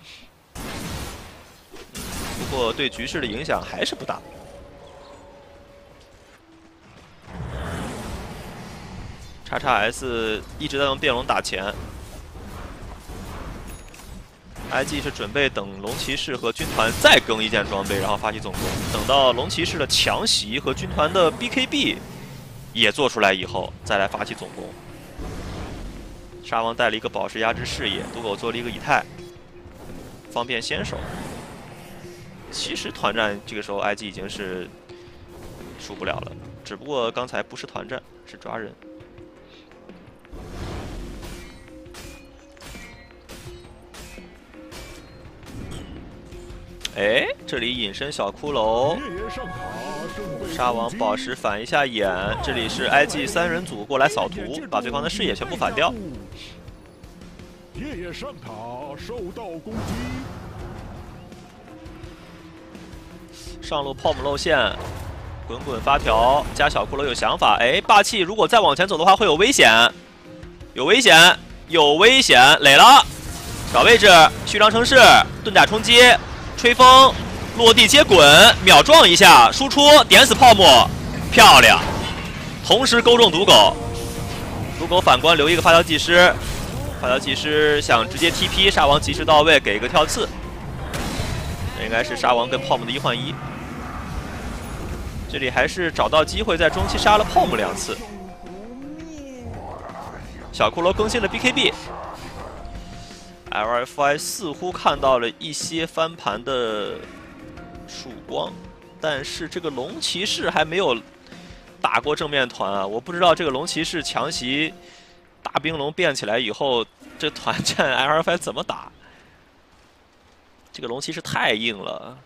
不过对局势的影响还是不大。叉叉 S 一直在用变龙打钱。I G 是准备等龙骑士和军团再更一件装备，然后发起总攻。等到龙骑士的强袭和军团的 B K B 也做出来以后，再来发起总攻。沙王带了一个宝石压制视野，毒狗做了一个以太，方便先手。其实团战这个时候 I G 已经是输不了了，只不过刚才不是团战，是抓人。哎，这里隐身小骷髅，沙王宝石反一下眼，这里是 I G 三人组过来扫图，把对方的视野全部反掉。 夜夜上塔受到攻击， 上路泡沫露馅，滚滚发条加小骷髅有想法，哎，霸气如果再往前走的话会有危险，有危险，有危险，垒了，找位置，虚张城市，盾甲冲击。吹风，落地接滚，秒撞一下，输出点死泡沫，漂亮！同时勾中毒狗，毒狗反观留一个发条技师，发条技师想直接 T P， 沙王及时到位，给一个跳刺。这应该是沙王跟泡沫的一换一。这里还是找到机会在中期杀了泡沫两次。小骷髅更新了 B K B。L F I 似乎看到了一些翻盘的曙光，但是这个龙骑士还没有打过正面团啊！我不知道这个龙骑士强袭大冰龙变起来以后，这团战 L F I 怎么打？这个龙骑士太硬了。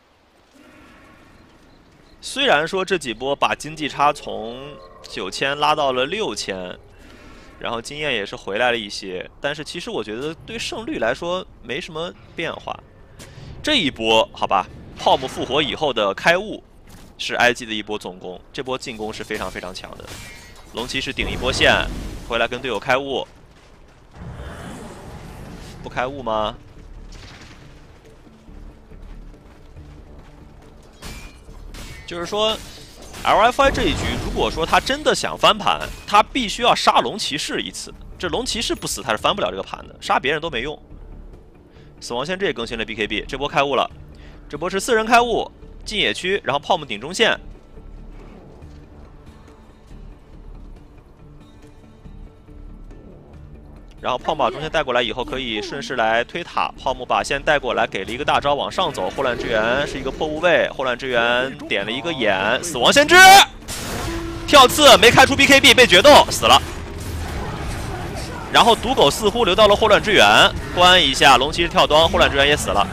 虽然说这几波把经济差从九千拉到了六千。然后经验也是回来了一些，但是其实我觉得对胜率来说没什么变化。这一波好吧，泡沫复活以后的开悟是 I G 的一波总攻，这波进攻是非常非常强的。龙骑士顶一波线，回来跟队友开悟，不开悟吗？就是说。L F I 这一局，如果说他真的想翻盘，他必须要杀龙骑士一次。这龙骑士不死，他是翻不了这个盘的，杀别人都没用。死亡先知也更新了 B K B， 这波开悟了，这波是四人开悟，进野区，然后泡沫顶中线。然后泡沫把中线带过来以后，可以顺势来推塔。泡沫把线带过来，给了一个大招往上走。霍乱支援是一个破物位，霍乱支援点了一个眼，死亡先知跳刺没开出 B K B 被决斗死了。然后毒狗似乎留到了霍乱支援，关一下龙骑士跳端，霍乱支援也死了。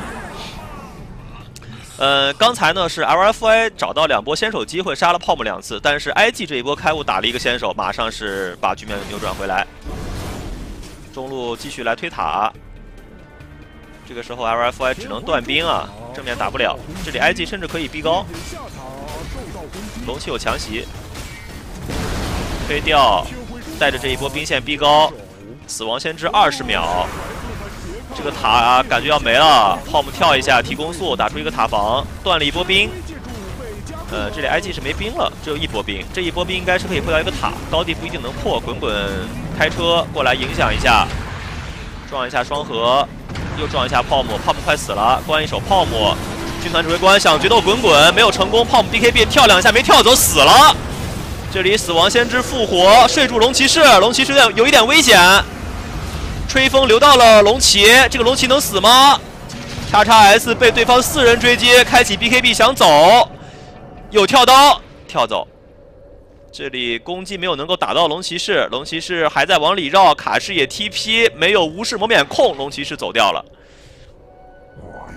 呃，刚才呢是 L F I 找到两波先手机会，杀了泡沫两次，但是 I G 这一波开悟打了一个先手，马上是把局面扭转回来。中路继续来推塔，这个时候 L F I 只能断兵啊，正面打不了。这里 I G 甚至可以逼高，龙骑有强袭，推掉，带着这一波兵线逼高，死亡先知二十秒，这个塔、啊、感觉要没了。泡沫跳一下提攻速，打出一个塔防，断了一波兵。呃，这里 I G 是没兵了，只有一波兵。这一波兵应该是可以破掉一个塔，高地不一定能破。滚滚开车过来影响一下，撞一下双核，又撞一下泡沫，泡沫快死了，关一手泡沫。军团指挥官想决斗滚滚，没有成功。泡沫 B K B 跳两下没跳走，死了。这里死亡先知复活，睡住龙骑士，龙骑士有点有一点危险。吹风留到了龙骑，这个龙骑能死吗？叉叉 S 被对方四人追击，开启 B K B 想走。有跳刀跳走，这里攻击没有能够打到龙骑士，龙骑士还在往里绕，卡视野 T P 没有无视魔免控，龙骑士走掉了。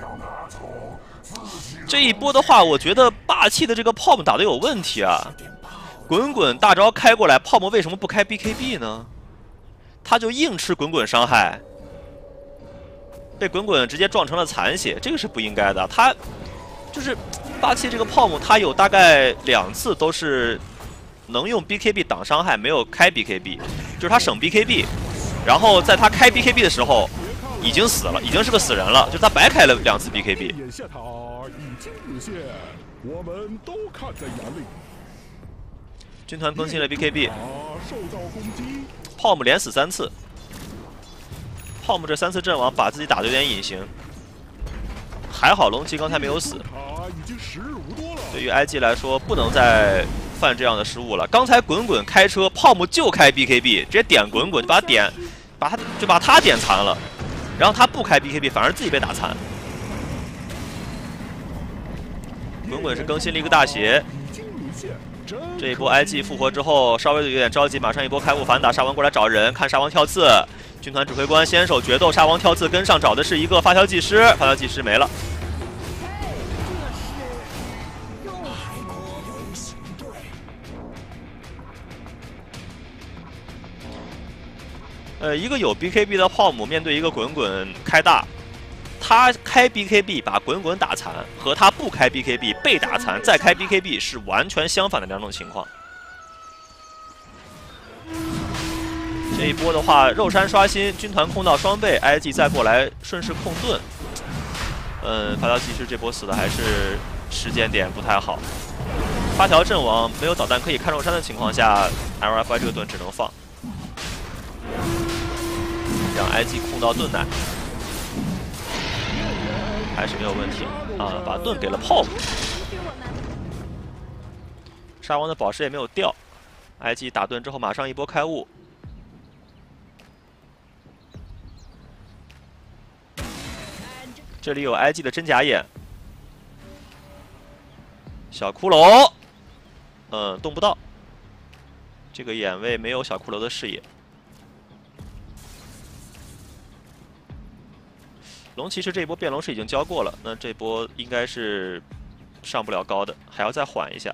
这一波的话，我觉得霸气的这个炮 o 打的有问题啊！滚滚大招开过来，炮 o 为什么不开 B K B 呢？他就硬吃滚滚伤害，被滚滚直接撞成了残血，这个是不应该的。他就是霸气这个炮 o 他有大概两次都是能用 B K B 挡伤害，没有开 B K B， 就是他省 B K B， 然后在他开 B K B 的时候。 已经死了，已经是个死人了，就他白开了两次 B K B。 眼下塔已经沦陷，我们都看在眼里。 军团更新了 B K B， 受到攻击， 炮 o 连死三次，炮 o 这三次阵亡把自己打得有点隐形。还好龙骑刚才没有死。对于 I G 来说，不能再犯这样的失误了。刚才滚滚开车，炮 o 就开 B K B， 直接点滚滚就把他点，把他就把他点残了。 然后他不开 B K B， 反而自己被打残。滚滚是更新了一个大邪，这一波 I G 复活之后，稍微的有点着急，马上一波开雾反打，沙王过来找人，看沙王跳刺，军团指挥官先手决斗，沙王跳刺跟上找的是一个发条技师，发条技师没了。呃，一个有 B K B 的炮 o 面对一个滚滚开大，他开 B K B 把滚滚打残，和他不开 B K B 被打残再开 B K B 是完全相反的两种情况。这一波的话，肉山刷新，军团控到双倍 ，I G 再过来顺势控盾。嗯，发条技师这波死的还是时间点不太好。发条阵亡，没有导弹可以看肉山的情况下 ，L F I 这个盾只能放。 让 I G 控到盾奶，还是没有问题啊！把盾给了炮 o 沙王的宝石也没有掉 ，I G 打盾之后马上一波开雾。这里有 I G 的真假眼，小骷髅，嗯，动不到，这个眼位没有小骷髅的视野。 龙骑士这一波变龙是已经交过了，那这波应该是上不了高的，还要再缓一下。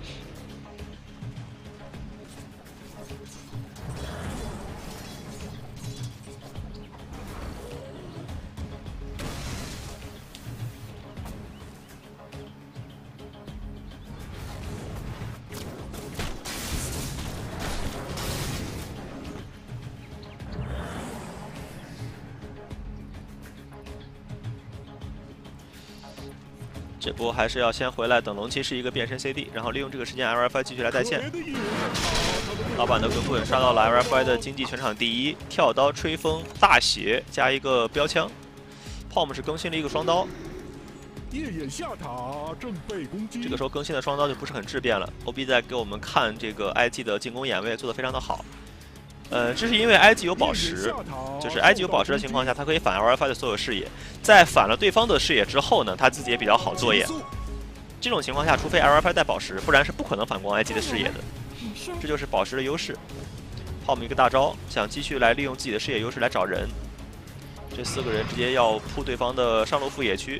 这波还是要先回来等龙骑士一个变身 C D， 然后利用这个时间 L F I 继续来带线。老板的滚滚刷到了 L F I 的经济全场第一，跳刀、吹风、大血加一个标枪。炮 o 是更新了一个双刀， 夜眼下塔正被攻击。 这个时候更新的双刀就不是很质变了。O B 在给我们看这个 I G 的进攻眼位做得非常的好。呃，这是因为 I G 有宝石，就是 I G 有宝石的情况下，它可以反 L F I 的所有视野。在反了对方的视野之后呢，他自己也比较好作业。这种情况下，除非 L F I 带宝石，不然是不可能反攻 I G 的视野的。这就是宝石的优势。炮 o 一个大招，想继续来利用自己的视野优势来找人。这四个人直接要扑对方的上路副野区。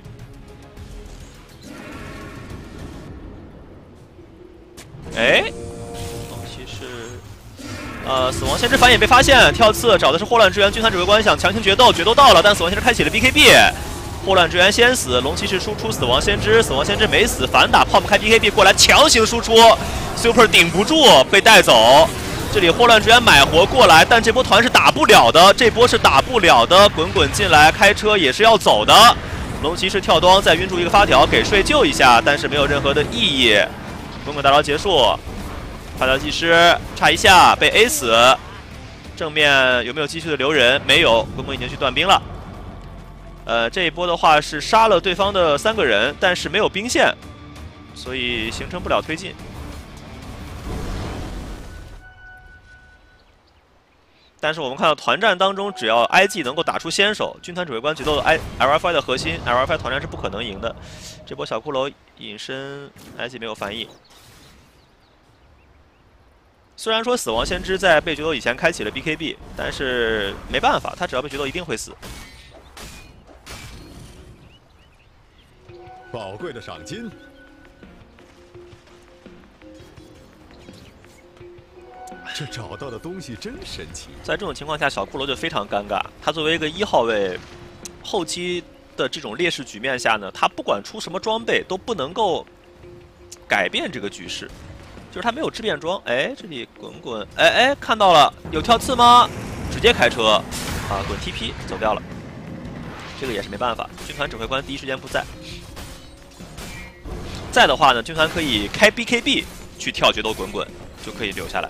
哎，龙骑士。 呃，死亡先知反野被发现，跳刺找的是霍乱支援，军团指挥官想强行决斗，决斗到了，但死亡先知开启了 B K B， 霍乱支援先死，龙骑士输出死亡先知，死亡先知没死，反打炮 o 开 B K B 过来强行输出 ，Super 顶不住被带走，这里霍乱支援买活过来，但这波团是打不了的，这波是打不了的，滚滚进来开车也是要走的，龙骑士跳端再晕出一个发条给睡救一下，但是没有任何的意义，滚滚大招结束。 发条技师差一下被 A 死，正面有没有继续的留人？没有，滚滚已经去断兵了。呃，这一波的话是杀了对方的三个人，但是没有兵线，所以形成不了推进。但是我们看到团战当中，只要 I G 能够打出先手，军团指挥官决斗 I L F I 的核心 ，L F I 团战是不可能赢的。这波小骷髅隐身 ，I G 没有翻译。 虽然说死亡先知在被决斗以前开启了 B K B， 但是没办法，他只要被决斗一定会死。 宝贵的赏金。这找到的东西真神奇。 在这种情况下，小骷髅就非常尴尬。他作为一个一号位，后期的这种劣势局面下呢，他不管出什么装备都不能够改变这个局势，就是他没有质变装。哎，这里滚滚，哎哎，看到了，有跳刺吗？直接开车啊，滚 T P 走掉了。这个也是没办法，军团指挥官第一时间不在。在的话呢，军团可以开 B K B 去跳决斗滚滚，就可以留下来。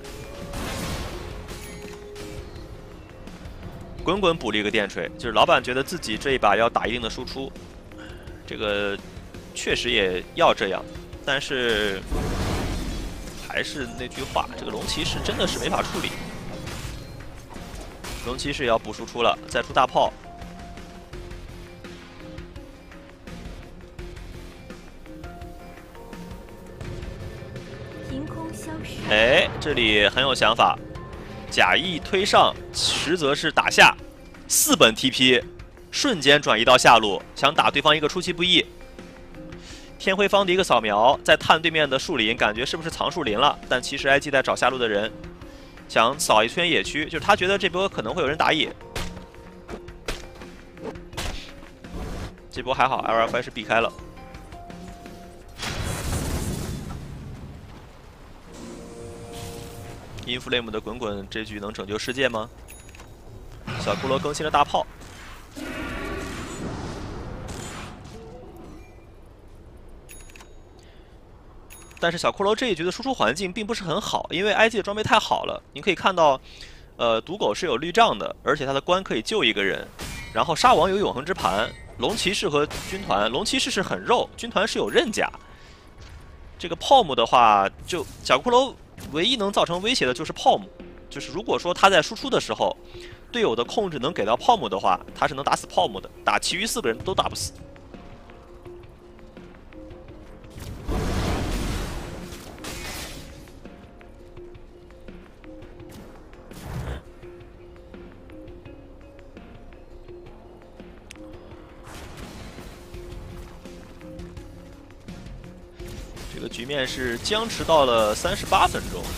滚滚补了一个电锤，就是老板觉得自己这一把要打一定的输出，这个确实也要这样，但是还是那句话，这个龙骑士真的是没法处理。龙骑士也要补输出了，再出大炮。 凭空消失。 哎，这里很有想法。假意推上，实则是打下，四本 T P， 瞬间转移到下路，想打对方一个出其不意。天辉方的一个扫描，在探对面的树林，感觉是不是藏树林了？但其实 I G 在找下路的人，想扫一圈野区，就是他觉得这波可能会有人打野。这波还好 ，L F I 是避开了。Inflame 的滚滚这局能拯救世界吗？小骷髅更新了大炮，但是小骷髅这一局的输出环境并不是很好，因为 I G 的装备太好了。你可以看到，呃，毒狗是有绿杖的，而且他的关可以救一个人，然后沙王有永恒之盘，龙骑士和军团，龙骑士是很肉，军团是有刃甲。这个炮木的话，就小骷髅。唯一能造成威胁的就是炮木，就是如果说他在输出的时候，队友的控制能给到炮木的话，他是能打死炮木的，打其余四个人都打不死。这个局面是僵持到了三十八分钟。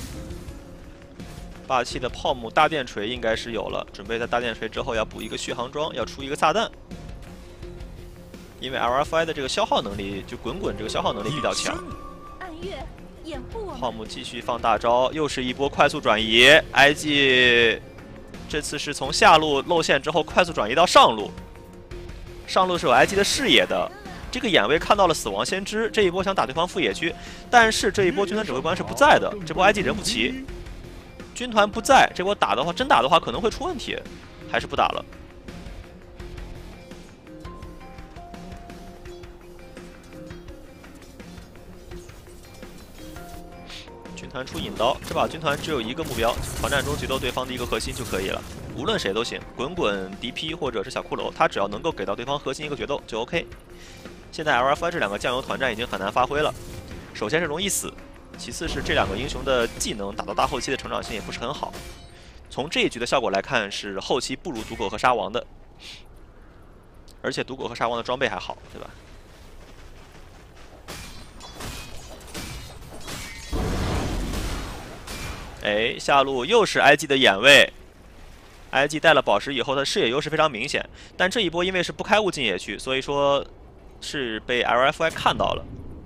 霸气的炮木大电锤应该是有了，准备在大电锤之后要补一个续航装，要出一个炸弹。因为 L F I 的这个消耗能力，就滚滚这个消耗能力比较强。 暗月掩护我们。 炮木继续放大招，又是一波快速转移。I G 这次是从下路露线之后快速转移到上路，上路是有 I G 的视野的。这个眼位看到了死亡先知，这一波想打对方副野区，但是这一波军团指挥官是不在的，这波 I G 人不齐，军团不在，这波打的话，真打的话可能会出问题，还是不打了。军团出引刀，这把军团只有一个目标，团战中决斗对方的一个核心就可以了，无论谁都行，滚滚、D P 或者是小骷髅，他只要能够给到对方核心一个决斗就 OK。现在 L F I 这两个酱油团战已经很难发挥了，首先是容易死，其次是这两个英雄的技能打到大后期的成长性也不是很好。从这一局的效果来看，是后期不如毒狗和沙王的，而且毒狗和沙王的装备还好，对吧？哎，下路又是 I G 的眼位 ，I G 带了宝石以后，他视野优势非常明显。但这一波因为是不开悟进野区，所以说是被 L F I 看到了。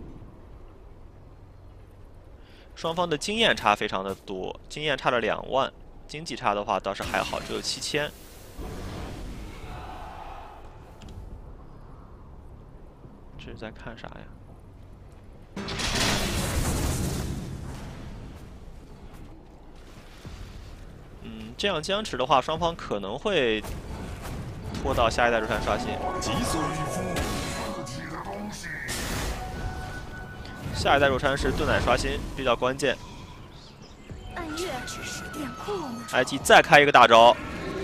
双方的经验差非常的多，经验差了两万，经济差的话倒是还好，只有七千。这是在看啥呀？嗯，这样僵持的话，双方可能会拖到下一代入山刷新。下一代入山是盾奶刷新比较关键。 暗月掩护我们。 I G 再开一个大招。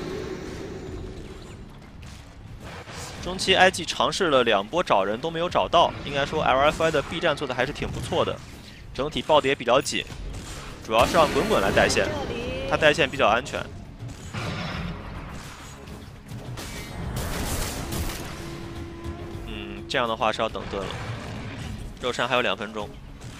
中期 I G 尝试了两波找人都没有找到，应该说 L F I 的 B 站做的还是挺不错的，整体抱的也比较紧，主要是让滚滚来带线。他带线比较安全。嗯这样的话是要等盾了。肉山还有两分钟。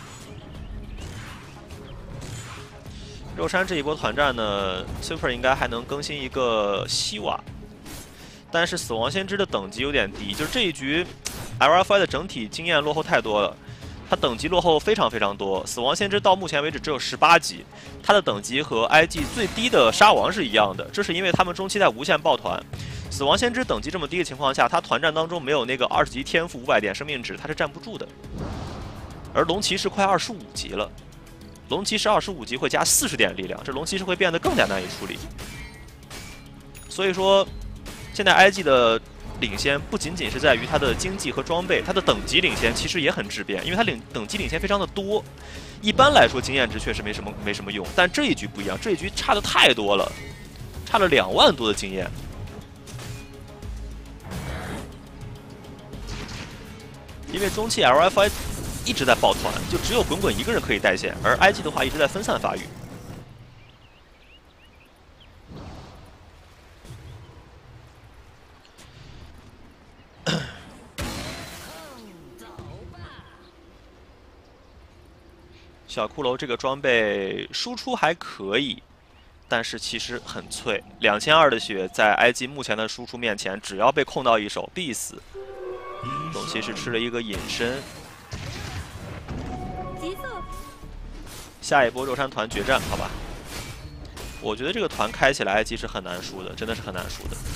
肉山这一波团战呢 ，Super 应该还能更新一个希瓦，但是死亡先知的等级有点低，就是这一局 L F I 的整体经验落后太多了。 它等级落后非常非常多，死亡先知到目前为止只有十八级，它的等级和 I G 最低的沙王是一样的，这是因为他们中期在无限抱团。死亡先知等级这么低的情况下，他团战当中没有那个二十级天赋五百点生命值，他是站不住的。而龙骑士快二十五级了，龙骑士二十五级会加四十点力量，这龙骑士会变得更加难以处理。所以说，现在 I G 的 领先不仅仅是在于它的经济和装备，它的等级领先其实也很质变，因为它领等级领先非常的多。一般来说，经验值确实没什么没什么用，但这一局不一样，这一局差的太多了，差了两万多的经验。因为中期 L F I 一直在抱团，就只有滚滚一个人可以带线，而 I G 的话一直在分散发育。 小骷髅这个装备输出还可以，但是其实很脆。两千二的血在 I G 目前的输出面前，只要被控到一手必死。龙骑士吃了一个隐身，下一波肉山团决战，好吧？我觉得这个团开起来 I G 是很难输的，真的是很难输的。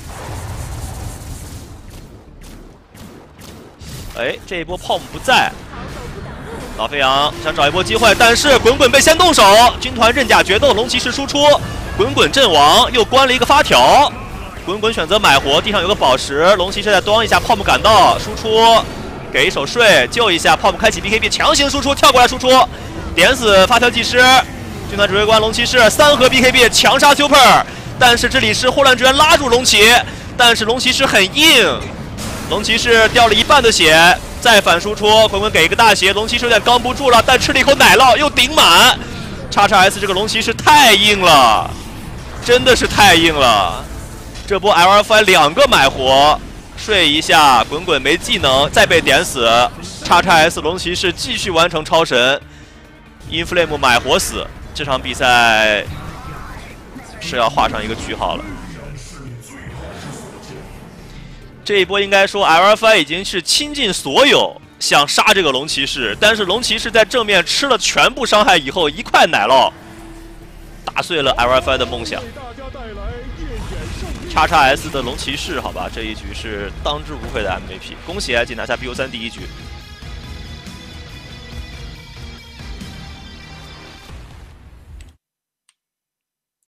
哎，这一波炮姆不在。 老飞扬想找一波机会，但是滚滚被先动手，军团刃甲决斗，龙骑士输出，滚滚阵亡，又关了一个发条。滚滚选择买活，地上有个宝石，龙骑士再端一下，炮木赶到，输出，给一手睡，救一下，炮木开启 B K B， 强行输出，跳过来输出，点死发条技师，军团指挥官龙骑士三盒 B K B 强杀 Super， 但是这里是霍乱之源拉住龙骑，但是龙骑士很硬，龙骑士掉了一半的血。 再反输出，滚滚给一个大血，龙骑士有点刚不住了，但吃了一口奶酪又顶满。叉叉 S 这个龙骑士太硬了，真的是太硬了。这波 L F I 两个买活，睡一下，滚滚没技能，再被点死。叉叉 S 龙骑士继续完成超神 ，Inflame 买活死。这场比赛是要画上一个句号了。 这一波应该说 ，L F I 已经是倾尽所有想杀这个龙骑士，但是龙骑士在正面吃了全部伤害以后，一块奶酪打碎了 L F I 的梦想。叉叉 S 的龙骑士，好吧，这一局是当之无愧的 M V P， 恭喜 I G 拿下 B O 三第一局。